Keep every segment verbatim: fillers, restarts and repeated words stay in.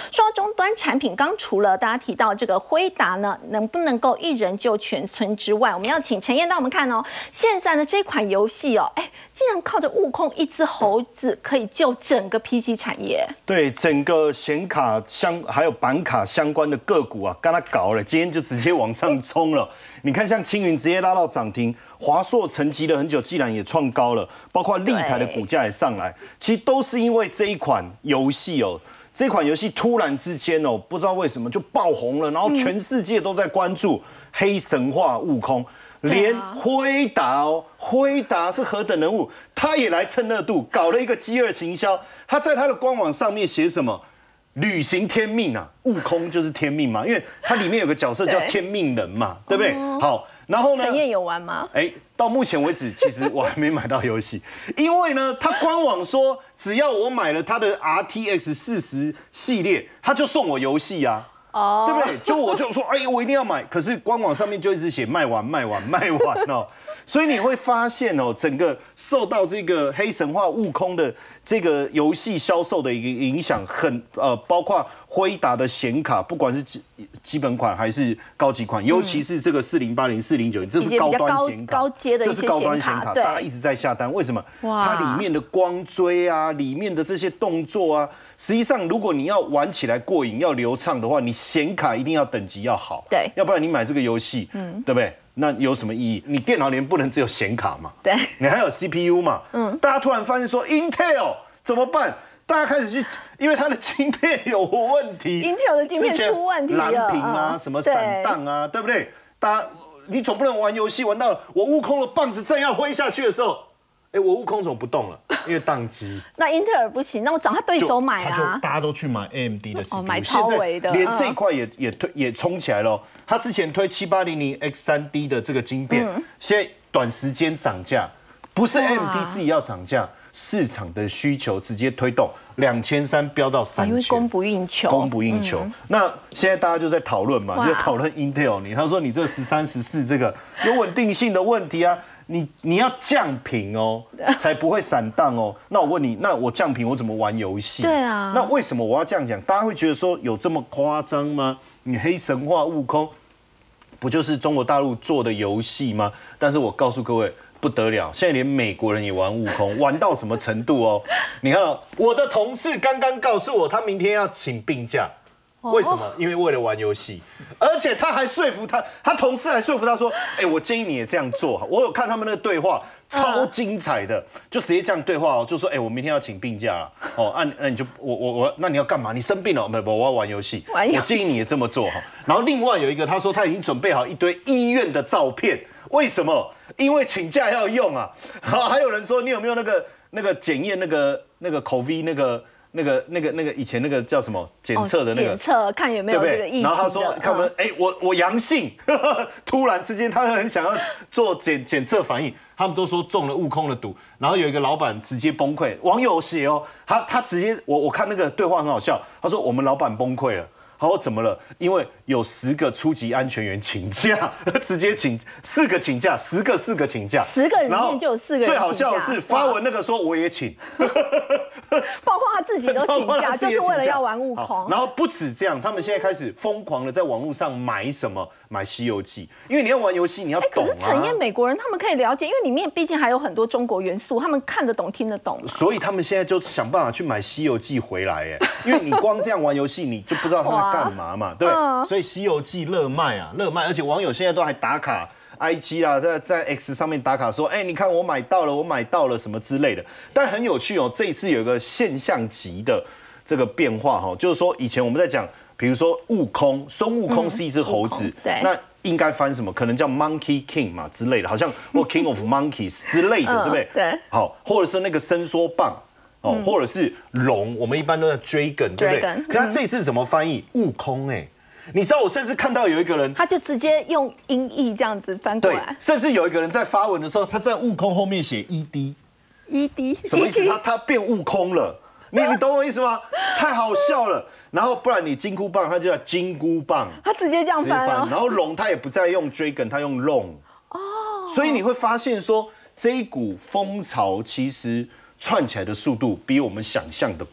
说到终端产品，刚除了大家提到这个辉达呢，能不能够一人救全村之外，我们要请陈彦带我们看哦。现在呢这款游戏哦，哎，竟然靠着悟空一只猴子可以救整个 P C 产业。 对，整个显卡相还有板卡相关的个股啊，跟它搞了，今天就直接往上冲了。你看，像青云直接拉到涨停，华硕沉寂了很久，既然也创高了，包括立台的股价也上来，其实都是因为这一款游戏哦。这款游戏突然之间哦，不知道为什么就爆红了，然后全世界都在关注黑神话悟空，连辉达哦，辉达是何等人物，他也来蹭热度，搞了一个饥饿行销。他在他的官网上面写什么？履行天命啊，悟空就是天命嘛，因为它里面有个角色叫天命人嘛，对不对？好，然后呢？ 陈彦有玩吗？ 哎，到目前为止，其实我还没买到游戏，因为呢，他官网说只要我买了他的 R T X 四十系列，他就送我游戏啊。哦，对不对？就我就说，哎，我一定要买，可是官网上面就一直写卖完、卖完、卖完哦，所以你会发现哦，整个受到这个黑神话悟空的这个游戏销售的一个影响，很呃，包括辉达的显卡，不管是基基本款还是高级款，尤其是这个四零八零、四零九零，这是高端显卡， 高阶的这是高端显卡，大家一直在下单，为什么？它里面的光追啊，里面的这些动作啊，实际上如果你要玩起来过瘾、要流畅的话，你显卡一定要等级要好， 对， 要不然你买这个游戏，嗯，对不对？那有什么意义？你电脑里面不能只有显卡嘛？ 对， 你还有 C P U 嘛？嗯，大家突然发现说 Intel 怎么办？大家开始去，因为它的晶片有问题 ，Intel 的晶片出问题了， 蓝屏啊，什么闪荡啊，对不对？大家你总不能玩游戏玩到我悟空的棒子正要挥下去的时候，哎，我悟空怎么不动了？因为宕机。 那英特尔不行，那我找他对手买啊。 他就大家都去买 A M D 的 C P U，、哦、 买超微的， 连这一块也也推也冲起来了。他之前推七八零零 X 三 D 的这个晶片，嗯、现在短时间涨价，不是 A M D 自己要涨价，市场的需求直接推动两千三飙到三千，因为供不应求， 供不应求。嗯、那现在大家就在讨论嘛，就在讨论 Intel 你，他说你这十三十四这个有稳定性的问题啊。你你要降频哦，才不会闪荡哦。那我问你，那我降频我怎么玩游戏？ 对啊。 那为什么我要这样讲？大家会觉得说有这么夸张吗？你黑神话悟空，不就是中国大陆做的游戏吗？但是我告诉各位，不得了，现在连美国人也玩悟空，玩到什么程度哦？你看、哦，我的同事刚刚告诉我，他明天要请病假。为什么？因为为了玩游戏，而且他还说服他，他同事还说服他说：“哎、欸，我建议你也这样做。”我有看他们那个对话，超精彩的，就直接这样对话哦，就说：“哎、欸，我明天要请病假了，哦，那、啊、那你就我我我，那你要干嘛？你生病了？不不，我要玩游戏。我建议你也这么做哈。然后另外有一个，他说他已经准备好一堆医院的照片，为什么？因为请假要用啊。好，还有人说你有没有那个那个检验那个那个 COVID 那个。那个、那个、那个以前那个叫什么检测的那个检测，看有没有这个疫情。 然后他说，看我们，哎，我我阳性，突然之间他很想要做检检测反应，他们都说中了悟空的毒。然后有一个老板直接崩溃，网友写哦，他他直接我我看那个对话很好笑，他说我们老板崩溃了。他说怎么了？因为有十个初级安全员请假，直接请四个请假，十个四个请假， 十个人里面就有四个人请假。 最好笑的是发文那个说我也请， 包括他自己都请假，就是为了要玩悟空。 然后不止这样，他们现在开始疯狂的在网络上买什么？买《西游记》，因为你要玩游戏，你要懂啊。 可是陈彦美国人他们可以了解，因为里面毕竟还有很多中国元素，他们看得懂、听得懂。 所以他们现在就想办法去买《西游记》回来，哎，因为你光这样玩游戏，你就不知道他在干嘛嘛，对。所以《西游记》热卖啊，热卖，而且网友现在都还打卡 I G 啦，在在 X 上面打卡说，哎，你看我买到了，我买到了什么之类的。但很有趣哦，这一次有一个现象级的这个变化哈，就是说以前我们在讲。比如说悟空，孙悟空是一只猴子， 对， 那应该翻什么？可能叫 Monkey King 嘛之类的，好像或 King of Monkeys 之类的，对不对？ 对， 好，或者是那个伸缩棒，哦，或者是龙，我们一般都叫 Dragon， 对不对？可他这次怎么翻译？悟空，哎，你知道我甚至看到有一个人， 他就直接用音译这样子翻过来， 甚至有一个人在发文的时候，他在悟空后面写 E D，E D 什么意思？他他变悟空了。你你懂我意思吗？太好笑了。然后不然你金箍棒，它就叫金箍棒， 他直接这样翻、哦。 然后龙它也不再用 dragon， 它用 long。哦。所以你会发现说，这一股风潮其实串起来的速度比我们想象的快。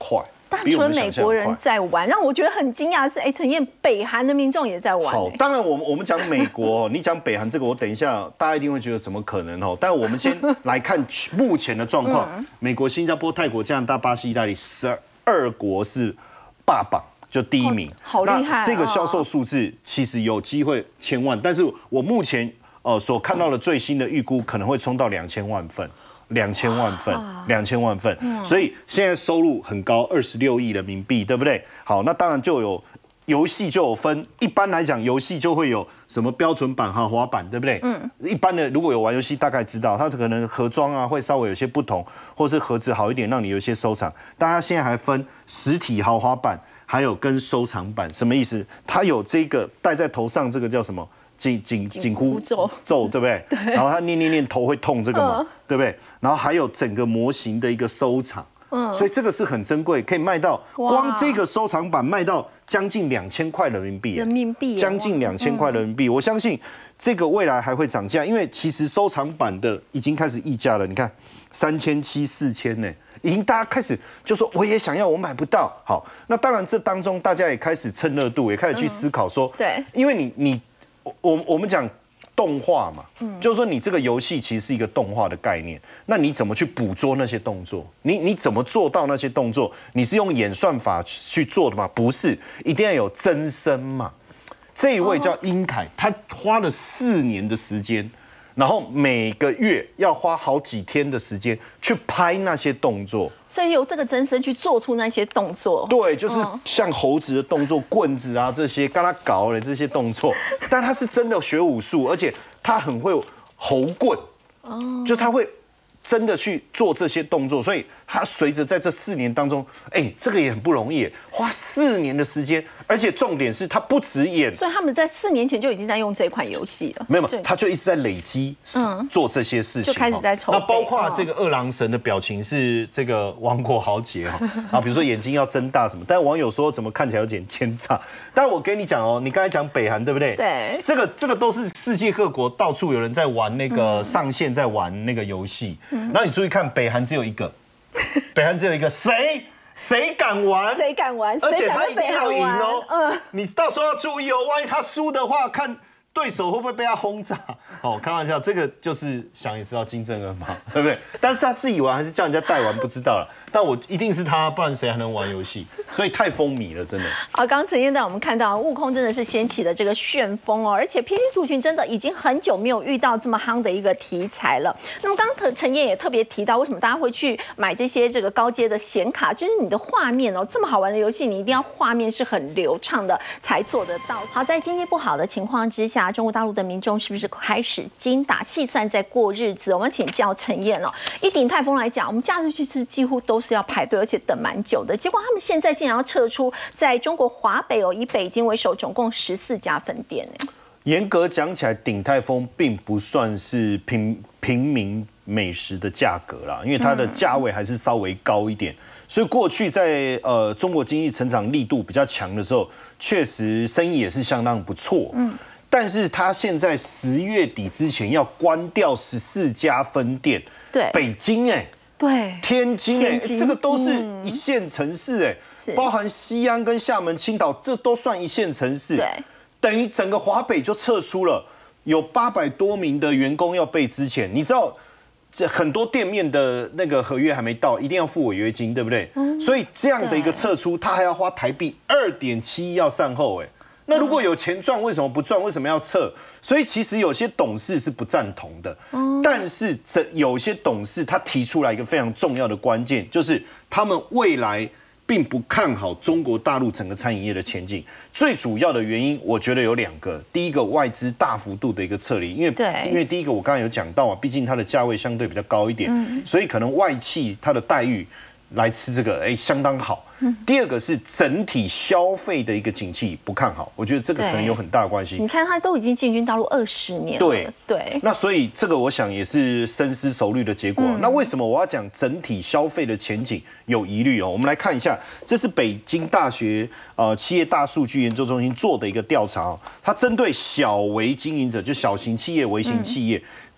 但除了美国人在玩，让我觉得很惊讶的是，哎，陈燕，北韩的民众也在玩。 好，当然我们我们讲美国，你讲北韩这个，我等一下大家一定会觉得怎么可能哦？但我们先来看目前的状况，嗯、美国、新加坡、泰国、加拿大、巴西、意大利十二国是霸榜。就第一名， 好厉害！ 那这个销售数字其实有机会千万，但是我目前呃所看到的最新的预估可能会冲到两千万份，两千万份，两千万份。所以现在收入很高，二十六亿人民币，对不对？好，那当然就有游戏就有分，一般来讲游戏就会有什么标准版、豪华版，对不对？嗯。一般的如果有玩游戏，大概知道它可能盒装啊会稍微有些不同，或是盒子好一点，让你有一些收藏。但它现在还分实体豪华版。还有跟收藏版什么意思？它有这个戴在头上，这个叫什么？紧紧紧箍咒，咒对不对？对。然后它念念念头会痛，这个嘛，嗯、对不对？然后还有整个模型的一个收藏，嗯，所以这个是很珍贵，可以卖到光这个收藏版卖到将近两千块人民币， 人民币将近两千块人民币。我相信这个未来还会涨价，因为其实收藏版的已经开始溢价了。你看三千七、四千呢。已经大家开始就说我也想要，我买不到。好，那当然这当中大家也开始趁热度，也开始去思考说， 嗯、对， 因为你你我我们讲动画嘛，嗯，就是说你这个游戏其实是一个动画的概念，那你怎么去捕捉那些动作？你你怎么做到那些动作？你是用演算法去做的吗？不是，一定要有真身嘛。这一位叫殷凯，他花了四年的时间。然后每个月要花好几天的时间去拍那些动作， 所以由这个真身去做出那些动作。 对，就是像猴子的动作、棍子啊这些，跟他搞了这些动作。但他是真的学武术，而且他很会猴棍，就他会真的去做这些动作，所以他随着在这四年当中，哎，这个也很不容易，花四年的时间，而且重点是他不止演， 所以他们在四年前就已经在用这款游戏了。 没有，他就一直在累积，嗯，做这些事情， 就开始在筹备。 那包括这个二郎神的表情是这个王国豪杰哈，啊，比如说眼睛要睁大什么，但网友说怎么看起来有点奸诈。但我跟你讲哦，你刚才讲北韩对不对？ 对， 这个这个都是世界各国到处有人在玩那个上线在玩那个游戏。然后你注意看，北韩只有一个，北韩只有一个，谁谁敢玩？ 谁敢玩？ 而且他一定要赢哦。嗯，你到时候要注意哦，万一他输的话，看对手会不会被他轰炸。哦，开玩笑，这个就是想也知道金正恩嘛，对不对？但是他自己玩还是叫人家代玩，不知道了。但我一定是他，不然谁还能玩游戏？所以太风靡了，真的。 啊，刚刚陈燕带我们看到，悟空真的是掀起了这个旋风哦，而且 P C 族群真的已经很久没有遇到这么夯的一个题材了。那么刚刚陈燕也特别提到，为什么大家会去买这些这个高阶的显卡？就是你的画面哦，这么好玩的游戏，你一定要画面是很流畅的才做得到。好，在经济不好的情况之下，中国大陆的民众是不是开始精打细算在过日子？我们请教陈燕哦，以鼎泰丰来讲，我们假日去吃几乎都是要排队，而且等蛮久的。结果他们现在竟然要撤出在中国华北哦，以北京为首，总共十四家分店呢。 严格讲起来，鼎泰丰并不算是平平民美食的价格啦，因为它的价位还是稍微高一点。嗯、所以过去在呃中国经济成长力度比较强的时候，确实生意也是相当不错。嗯。但是他现在十月底之前要关掉十四家分店， 对， 北京哎、欸， 对， 天津哎、欸，这个都是一线城市哎、欸，包含西安跟厦门、青岛，这都算一线城市， 对， 等于整个华北就撤出了，有八百多名的员工要被资遣，你知道，这很多店面的那个合约还没到，一定要付违约金，对不对？嗯、所以这样的一个撤出，他还要花台币二点七亿要善后哎、欸。那如果有钱赚，为什么不赚？为什么要撤？所以其实有些董事是不赞同的，嗯、但是这有些董事他提出来一个非常重要的关键，就是他们未来并不看好中国大陆整个餐饮业的前景。最主要的原因，我觉得有两个。第一个，外资大幅度的一个撤离，因为因为第一个我刚才有讲到啊，毕竟它的价位相对比较高一点，嗯、所以可能外企它的待遇来吃这个，哎，相当好。第二个是整体消费的一个景气不看好，我觉得这个可能有很大的关系。 你看，它都已经进军大陆二十年了， 对对。 那所以这个我想也是深思熟虑的结果。嗯、那为什么我要讲整体消费的前景有疑虑哦？我们来看一下，这是北京大学呃企业大数据研究中心做的一个调查，它针对小微经营者，就小型企业、微型企业。嗯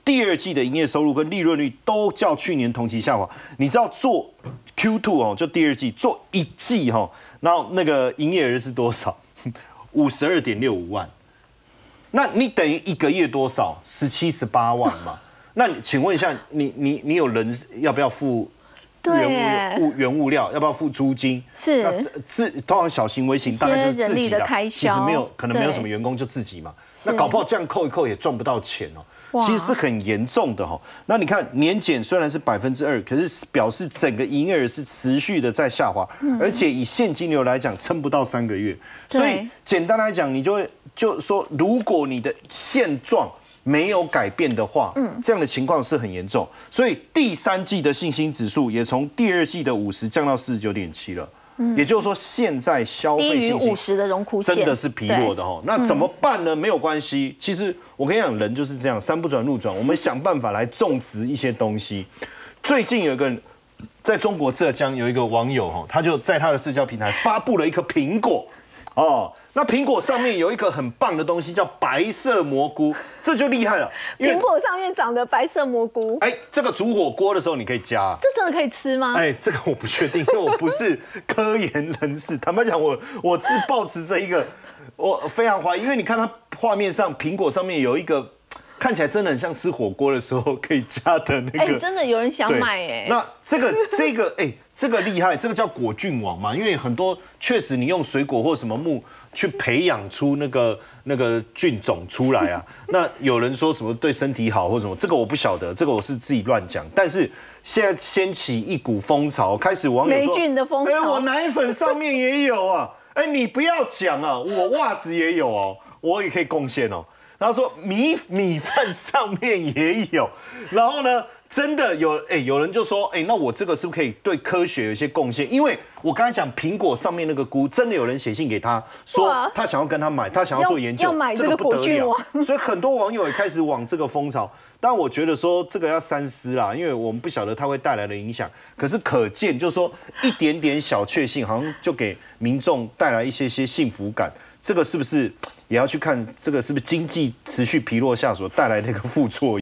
第二季的营业收入跟利润率都较去年同期下滑。你知道做 Q 二 哦，就第二季做一季哈，然后那个营业额是多少？五十二点六五万。那你等于一个月多少？十七十八万嘛。那请问一下，你你你有人要不要付？原物原物料要不要付租金？ 是， 那自通常小型微型大概就是自己的开销， 其实没有可能没有什么员工就自己嘛。那搞不好这样扣一扣也赚不到钱哦，其实是很严重的哈。那你看年减虽然是百分之二，可是表示整个营业额是持续的在下滑，嗯、而且以现金流来讲撑不到三个月。所以简单来讲，你就会就说，如果你的现状没有改变的话，嗯，这样的情况是很严重，所以第三季的信心指数也从第二季的五十降到四十九点七了，嗯，也就是说现在消费信心五十的荣枯线真的是疲弱的哈。那怎么办呢？没有关系，其实我跟你讲，人就是这样，山不转路转，我们想办法来种植一些东西。最近有一个在中国浙江有一个网友哈，他就在他的社交平台发布了一颗苹果，哦。那苹果上面有一个很棒的东西，叫白色蘑菇，这就厉害了。 苹果上面长的白色蘑菇， 哎，这个煮火锅的时候你可以加、啊， 这真的可以吃吗？ 哎，这个我不确定，因为我不是科研人士。坦白讲，我我是抱持着一个，我非常怀疑，因为你看它画面上苹果上面有一个。看起来真的很像吃火锅的时候可以加的那个， 哎，真的有人想买哎。 那这个这个哎，这个厉害，这个叫果菌网嘛，因为很多确实你用水果或什么木去培养出那个那个菌种出来啊。那有人说什么对身体好或什么，这个我不晓得，这个我是自己乱讲。但是现在掀起一股风潮，开始网友说， 霉菌的风潮， 哎，我奶粉上面也有啊，哎，你不要讲啊，我袜子也有哦，我也可以贡献哦。然后说米米饭上面也有，然后呢，真的有哎，有人就说哎，那我这个是不是可以对科学有一些贡献？因为我刚才讲苹果上面那个菇，真的有人写信给他说他想要跟他买，他想要做研究， 这个不得了。 所以很多网友也开始往这个风潮。但我觉得说这个要三思啦，因为我们不晓得它会带来的影响。可是可见就是说一点点小确幸，好像就给民众带来一些些幸福感。这个是不是也要去看这个是不是经济持续疲弱下所带来的一个副作用？